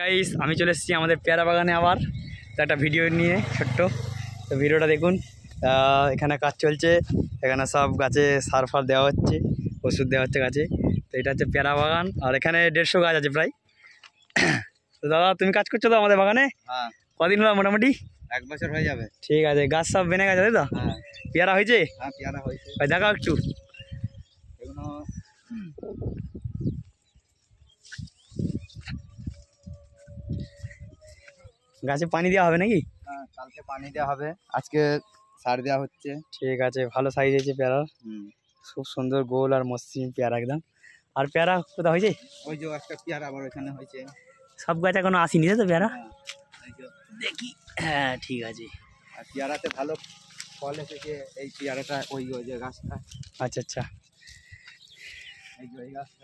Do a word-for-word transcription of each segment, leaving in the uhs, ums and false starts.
Guys আমি চলে এসেছি আমাদের পেয়ারা বাগানে আবার তো একটা ভিডিও নিয়ে ছোট্ট তো ভিডিওটা দেখুন। এখানে কাজ চলছে, এখানে সব গাছে সার ফার দেওয়া হচ্ছে, ওষুধ দেওয়া হচ্ছে গাছে। তো এটা হচ্ছে পেয়ারা বাগান আর এখানে দেড়শো গাছ আছে প্রায়। তো দাদা তুমি কাজ করছো তো আমাদের বাগানে? হ্যাঁ। কদিন হলো মোটামুটি? এক বছর হয়ে যাবে। ঠিক আছে, গাছ সব বেনে গেছে তাই তো? হ্যাঁ। পেয়ারা হয়েছে? হ্যাঁ পেয়ারা হয়েছে। ভাই দেখাও একটু। এগুলো গাছে পানি দেওয়া হবে নাকি? হ্যাঁ কালকে পানি দেওয়া হবে, আজকে সার দেওয়া হচ্ছে। ঠিক আছে, ভালো সাইজ হয়েছে পেয়ারা, খুব সুন্দর গোল আর মসৃণ পেয়ারা একদম। আর পেয়ারা কোথাও হয়েছে? ওই যে একটা পেয়ারা আবার ওখানে হয়েছে। সব গাছ এখনো আসেনি তো পেয়ারা? দেখি, হ্যাঁ ঠিক আছে। আর পেয়ারাতে ভালো ফল এসেছে এই পেয়ারাটা, ওই ওই যে গাছটা। আচ্ছা আচ্ছা, এই যে ওই গাছটা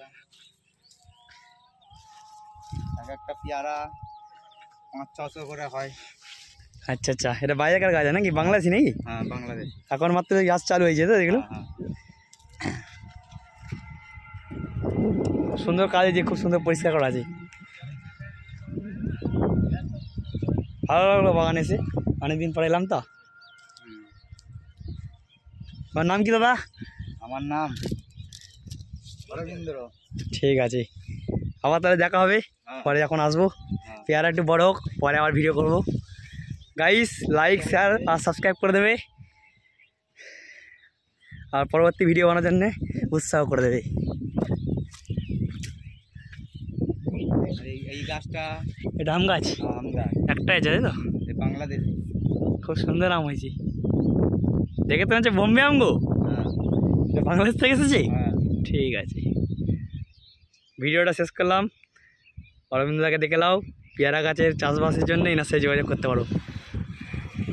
এক একটা পেয়ারা পাঁচ ছশো করে হয়। আচ্ছা আচ্ছা, এটা বাইরেকার গাছ নাকি বাংলাদেশি নাকি? হ্যাঁ বাংলাদেশ, এখন মাত্র গাছ চালু হয়েছে তো এগুলো। সুন্দর কাজ হয়েছে, খুব সুন্দর পরিষ্কার করা আছে, ভালো লাগলো বাগানে এসে, অনেকদিন পরে এলাম তো। আমার নাম কি দাদা? আমার নাম অরবিন্দ্র। ঠিক আছে, আবার তাহলে দেখা হবে পরে যখন আসবো। পেয়ারা একটু বড় হোক, পরে আবার ভিডিও করব। গাইস লাইক শেয়ার আর সাবস্ক্রাইব করে দেবে, আর পরবর্তী ভিডিও বানানোর জন্য উৎসাহ করে দেবে। এই গাছটা এটা আম গাছ, আম গাছ একটাই আছে তাই তো? বাংলাদেশ, খুব সুন্দর আম হয়েছে দেখে তো হচ্ছে বোম্বে আম গো। হ্যাঁ বাংলাদেশ থেকে এসেছে। হ্যাঁ ঠিক আছে, ভিডিওটা শেষ করলাম। অরবিন্দদাকে দেখে নাও, পেয়ারা গাছের চাষবাসের জন্য এনার সাথে যোগাযোগ করতে পারো।